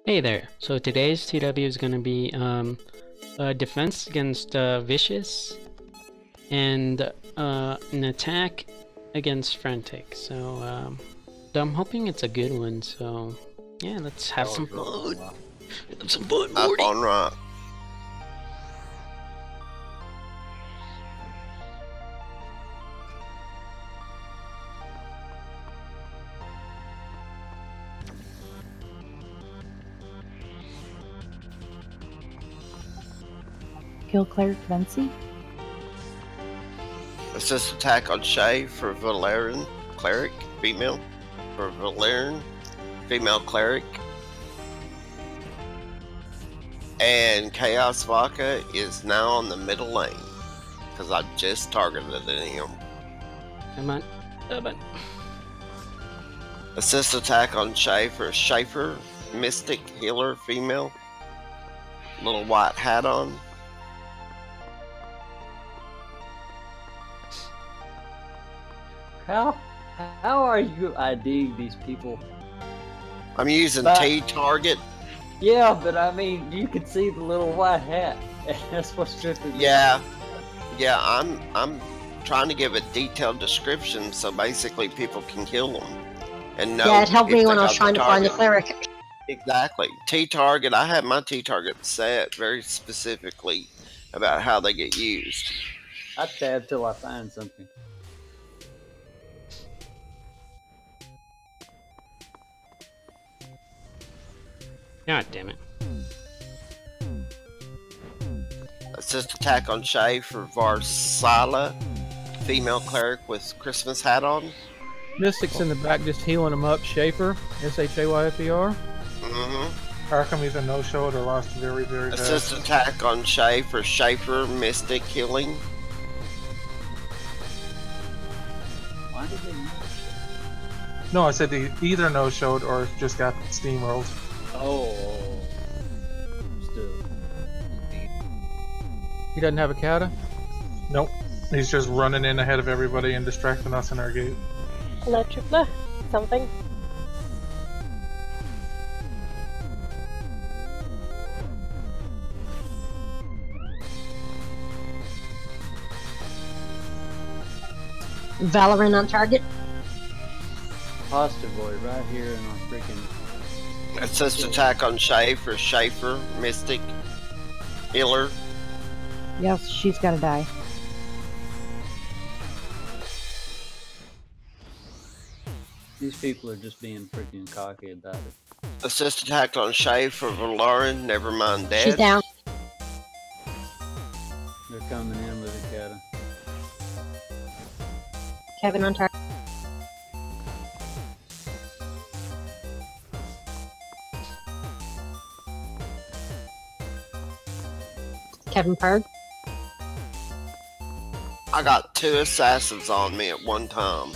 Hey there. So today's TW is going to be a defense against Vicious and an attack against Frantic. So I'm hoping it's a good one. So yeah, let's have some fun. Have some fun, Morty. Up on rock. Kill Cleric Vinci. Assist attack on Shay for Valerian Cleric, female. For Valerian, female Cleric. And Chaos Vodka is now on the middle lane. Because I just targeted him. Come on. Come on. Assist attack on Shay for Schaefer, Mystic Healer, female. Little white hat on. How are you IDing these people? I'm using T-target. Yeah, but I mean, you can see the little white hat. That's what's tripping me. Yeah, I'm trying to give a detailed description so basically people can kill them and know. Yeah, it helped if me they when I got was trying to find the cleric. Exactly. T-target, I have my T-target set very specifically about how they get used. I tab till I find something. God damn it. Assist attack on Shay for Varsala, female cleric with Christmas hat on. Mystic's in the back just healing him up. Schaefer, S-H-A-Y-F-E-R. Arkham either no-showed or lost very, very bad. Assist attack on Shay for Schaefer, Mystic Healing. Why did they know? No, I said he either no-showed or just got steamrolled. Oh. Still. He doesn't have a kata? Nope. He's just running in ahead of everybody and distracting us in our gate. Hello, Tripler. Something. Valorant on target. Pasta boy right here in our freaking. Assist attack on Shay for Schaefer, Mystic Healer. Yes, she's gotta die. These people are just being freaking cocky about it. Assist attack on Shay for Valarin, never mind dead. She's down. They're coming in with a kata. Kevin on target. Kevin Purd. I got 2 assassins on me at one time.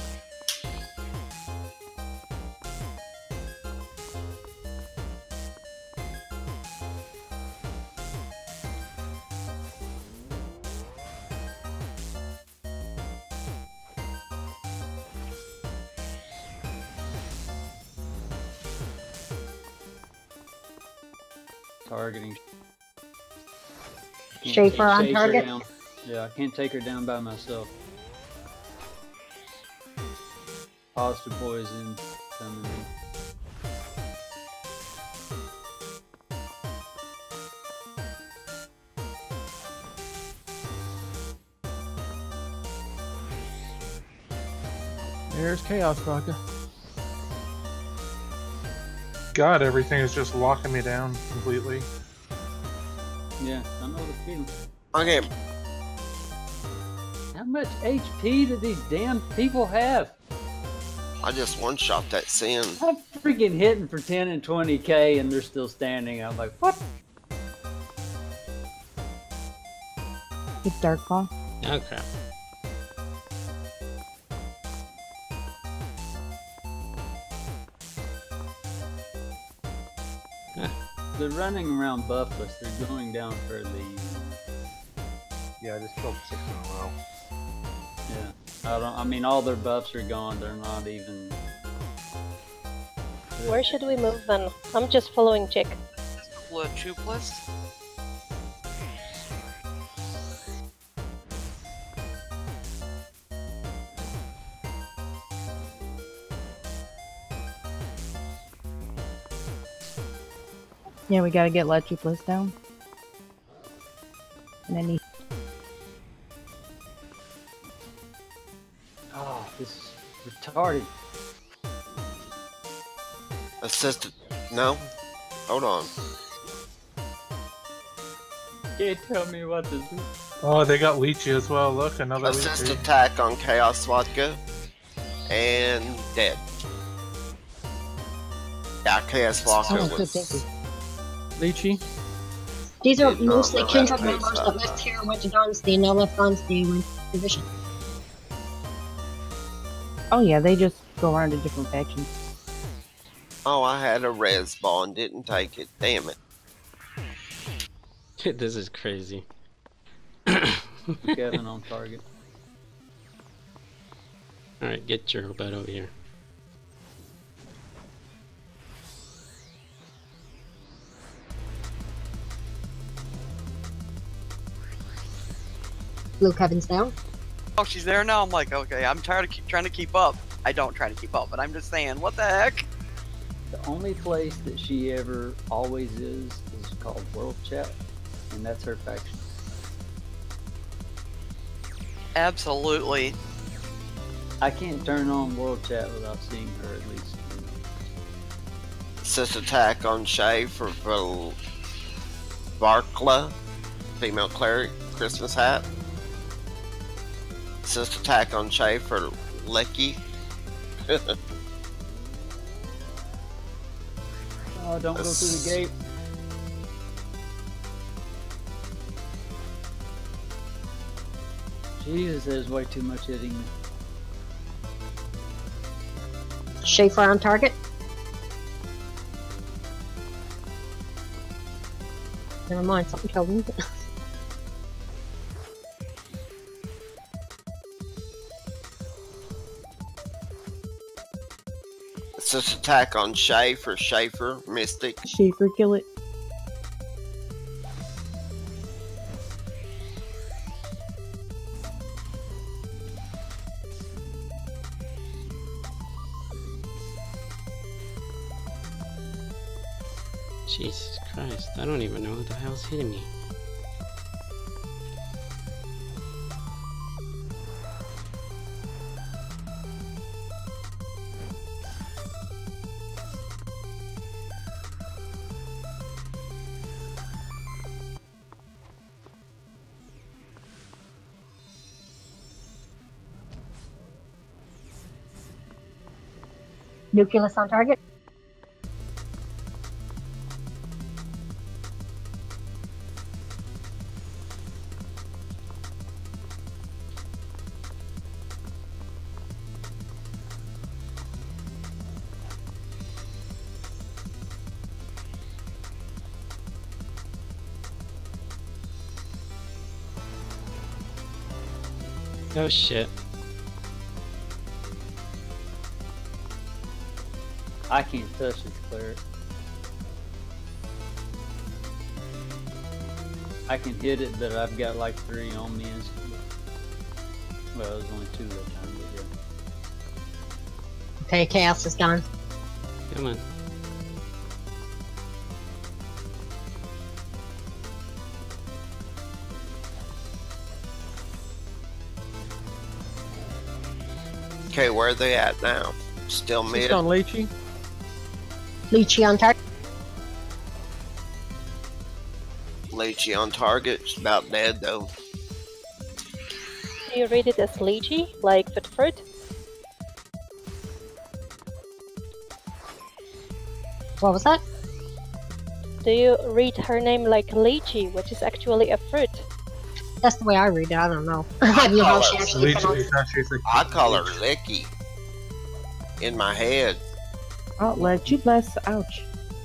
Targeting. Can't Schaefer on chase her target. down. Yeah, I can't take her down by myself. Pasta boys in coming in. There's Chaos Vodka. God, everything is just locking me down completely. Yeah, I know the feeling. Okay, How much HP do these damn people have? I just one-shot that sin. I'm freaking hitting for 10 and 20k and they're still standing. I'm like, what? It's Darkfall. Okay. They're running around buffless. They're going down for a lead. Yeah, I just killed 6 in a row. Yeah. I mean, all their buffs are gone. They're not even. Where should we move then? I'm just following Chick. Quadruplets? Yeah, we gotta get Lechuplus down. And then he... Oh, this is retarded. Assistant. No? Hold on. Can't tell me what to do. Oh, they got Leechy as well. Look, another Assist Leechy. attack on Chaos Vodka. And dead. Yeah, Chaos Vodka Oh, good, was... thank you. Lychee. These are Did not mostly know how kindred to members face that that. left here, went to Dynasty, and now left Dynasty and went to Division. Oh yeah, they just go around to different factions. Oh, I had a res ball and didn't take it. Damn it. This is crazy. Kevin on target. Alright, get your butt over here. Blue Kevin's down. Oh, she's there now? I'm like, okay, I'm tired of trying to keep up. I don't try to keep up, but I'm just saying, what the heck? The only place that she ever always is called World Chat, and that's her faction. Absolutely. I can't turn on World Chat without seeing her at least. Assist attack on Shay for Varkla. Female cleric. Christmas hat. Assist attack on Shay for Lecky. Oh, don't go through the gate. Jesus, there's way too much hitting me. Schaefer on target. Never mind, something killed him. Assist attack on Shay for Schaefer. Mystic. Schaefer, kill it. Jesus Christ, I don't even know what the hell's hitting me. Nucleus on target. Oh shit. I can't touch this cleric. I can hit it, but I've got like 3 on me. Well, there's only 2 that time, but yeah. Okay, Chaos is gone. Come on. Okay, where are they at now? Still Just mid? on Lychee. Lychee on target. Leechy on target. It's about dead though. Do you read it as Lychee, like the fruit? What was that? Do you read her name like Lychee, which is actually a fruit? That's the way I read it, I don't know. I don't know how she actually pronounced it. I call her Licky. In my head. Oh, Lechuplus, ouch.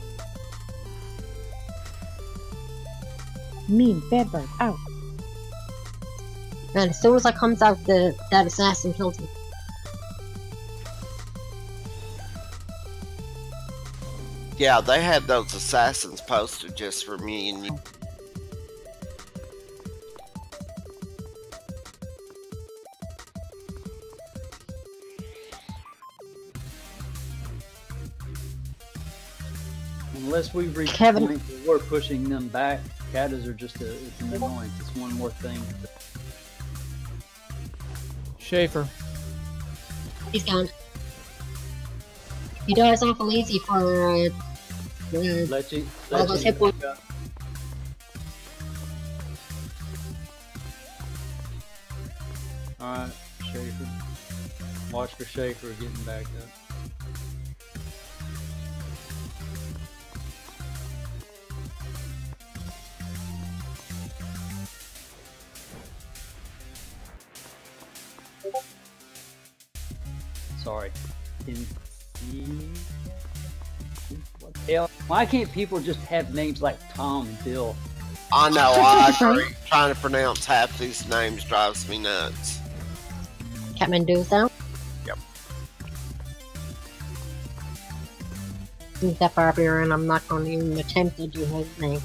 Mean, bad bird, ow. And as soon as I comes out, that assassin kills me. Yeah, they had those assassins posted just for me and you. Unless we reach Kevin. the point where we're pushing them back, Katas are just it's an annoyance. It's one more thing. Schaefer. He's gone. He dies awful easy for Lechy, all those hit points. Alright, Schaefer. Watch for Schaefer getting back up. Sorry. What the hell? Why can't people just have names like Tom and Bill? I know, I agree. Trying to pronounce half these names drives me nuts. Kathmandu's down. Yep. He's that barbarian. I'm not going to even attempt to do his name.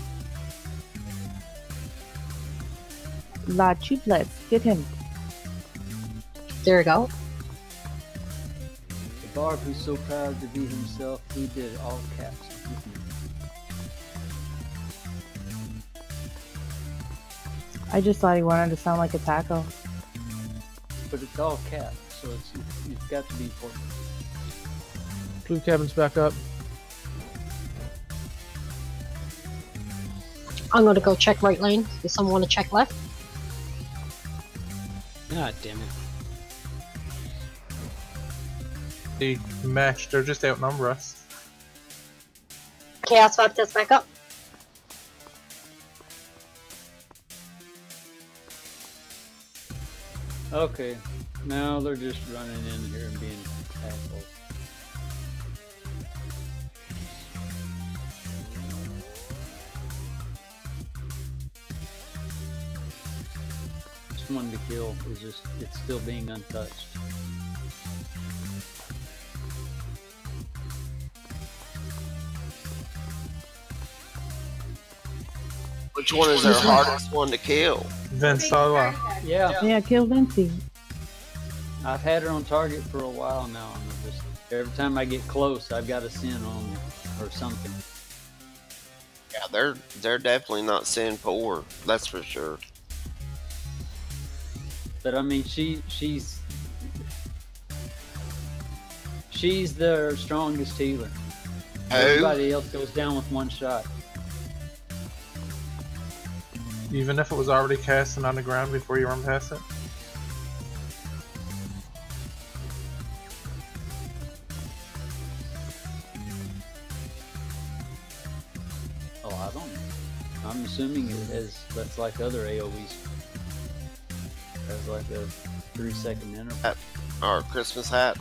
La Chuplets, get him. There we go. The Barb who's so proud to be himself, he did it all caps. I just thought he wanted to sound like a taco. But it's all caps, so it's got to be important. Blue cabin's back up. I'm going to go check right lane. Does someone want to check left? God damn it. They matched. They're just outnumber us. Okay, I'll swap this back up. Okay, now they're just running in here and being assholes. This one to kill is just, it's still being untouched. Which one is their hardest one to kill? Vinsala. Yeah, Yeah, kill Vinci. I've had her on target for a while now, and I'm just, every time I get close, I've got a sin on or something. Yeah, they're definitely not sin poor. That's for sure. But I mean, she's their strongest healer. Who? Everybody else goes down with one shot. Even if it was already casting on the ground before you run past it. Oh, I don't know. I'm assuming it has, that's like other AoEs. Has like a 3-second interval. Or Christmas hat.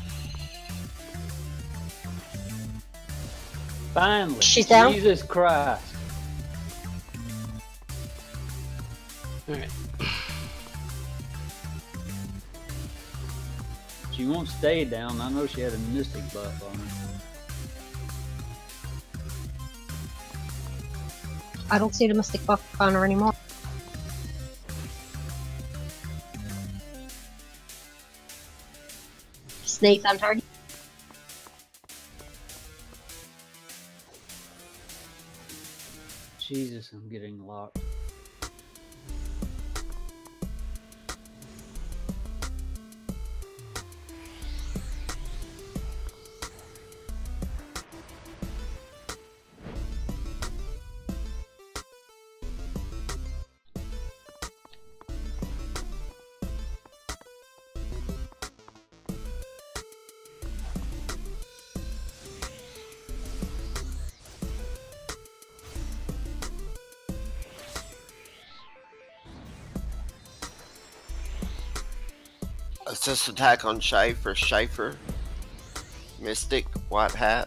Finally! She's down? Jesus Christ! Alright. She won't stay down. I know she had a mystic buff on her. I don't see the Mystic buff on her anymore. Snake's on target. Jesus, I'm getting locked. Assist attack on Schaefer. Mystic, white hat.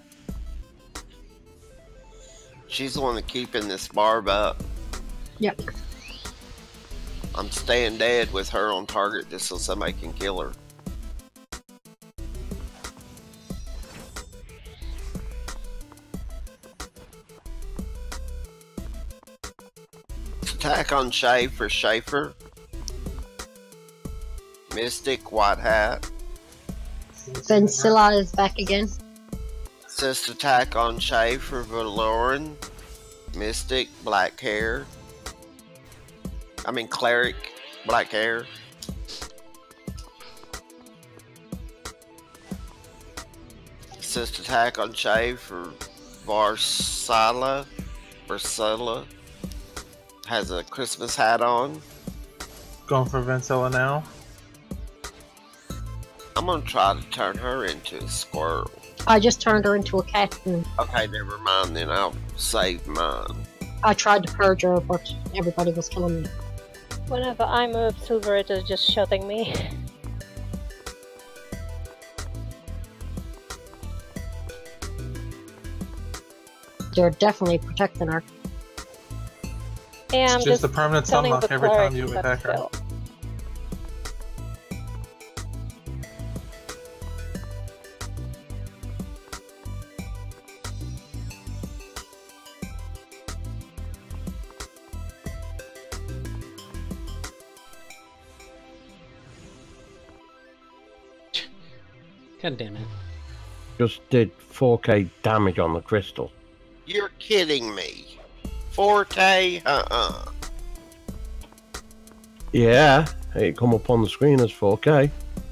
She's the one that keeping this barb up. Yep. I'm staying dead with her on target just so somebody can kill her. attack on Schaefer, Schaefer. Mystic, white hat. Vencilla is back again. Assist attack on Schaefer, Valoran. Mystic, black hair. Cleric, black hair. Assist attack on Schaefer, Varsala. Has a Christmas hat on. Going for Vencilla now. I'm gonna try to turn her into a squirrel. I just turned her into a cat. Okay, never mind then. I'll save mine. I tried to purge her, but everybody was killing me. Whenever I move, Silverite is just shooting me. They're definitely protecting her. Yeah, It's just a permanent sunlock every time you attack her. Still. God damn it. Just did 4k damage on the crystal. You're kidding me. 4K? Yeah, it come up on the screen as 4k.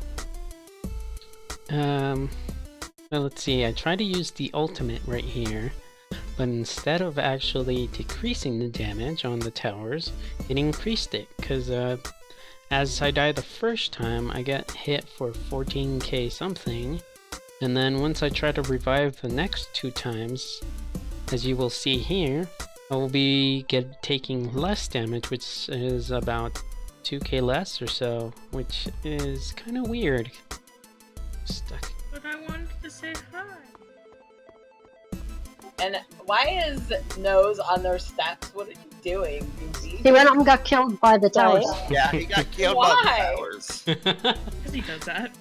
Well, let's see. I tried to use the ultimate right here, but instead of actually decreasing the damage on the towers, it increased it, because as I died the first time, I got hit for 14k something, and then once I try to revive the next 2 times, as you will see here, I will be taking less damage, which is about 2k less or so, which is kind of weird. Stuck. But I wanted to say hi. And why is Nose on their steps? What are you doing, Goofy? He went up and got killed by the towers. Yeah, he got killed by the towers. Because he does that.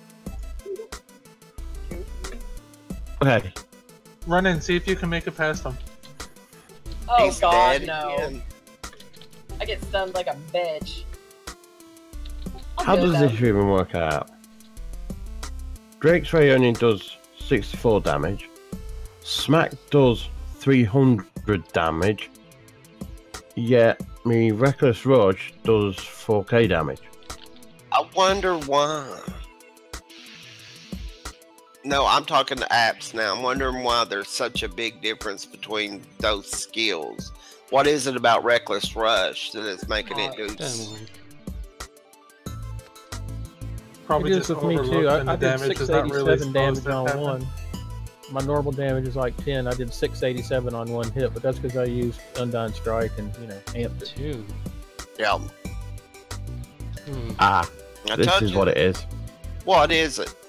Okay. Run in, see if you can make it past them. Oh He's god, dead no. again. I get stunned like a bitch. How does this even work out? Drake's Ray only does 64 damage. Smack does 300 damage. Yet me Reckless Rush does 4k damage. I wonder why. No, I'm talking to apps now. I'm wondering why there's such a big difference between those skills. What is it about Reckless Rush that is making it do? Probably it just is with me too. overlooked and I the did damage is not really 687 damage supposed to on happen. one. My normal damage is like 10. I did 687 on one hit, but that's because I used Undying Strike and, amped it. 2. Yeah. Ah, I this told is you. what it is. What is it?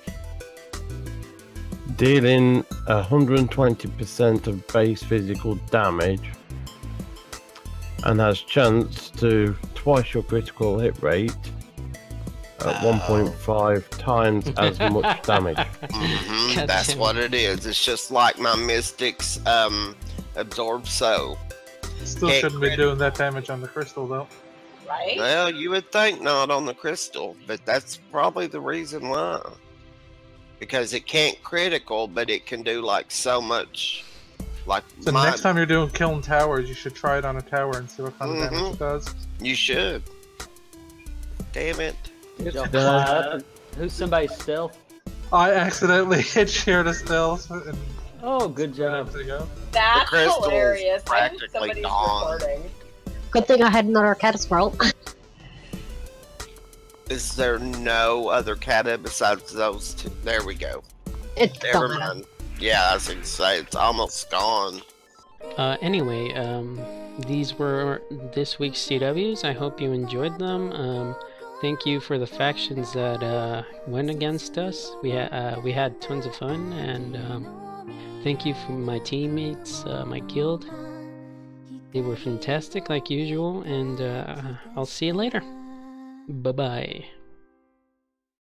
Dealing 120% of base physical damage and has chance to twice your critical hit rate at 1.5 times as much damage. Mm-hmm, that's what it is. It's just like my Mystic's Absorb Soul. Still It shouldn't be doing that damage on the crystal though. Right? Well, you would think not on the crystal, but that's probably the reason why. Because it can't critical, but it can do like so much. Like So next time you're doing killing towers, you should try it on a tower and see what kind of damage it does. You should. Damn it. Did y'all fly up? Who's somebody's stealth? I accidentally hit shared a stealth. And Oh, good job. there you go. That's crystal is hilarious. I think practically somebody's gone. recording. Good thing I had another cat squirrel. Is there no other kata besides those two? There we go. It's Never gone. mind. Yeah, I was gonna say it's almost gone. Anyway, these were this week's CWs. I hope you enjoyed them. Thank you for the factions that went against us. We had tons of fun, and thank you for my teammates, my guild. They were fantastic like usual, and I'll see you later. Bye bye.